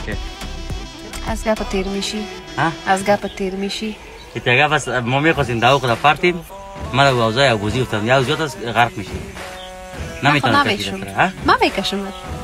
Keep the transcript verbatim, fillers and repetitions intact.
از گپ تیر میشی؟ ها؟ از گپ تیر میشی؟ اتگاه بس ما میخواستیم داو خدا پارتیم ما رو وضعی ابوزی گفتم یا زیاد غرق میشی نمیتونم کشیدم ما میکشم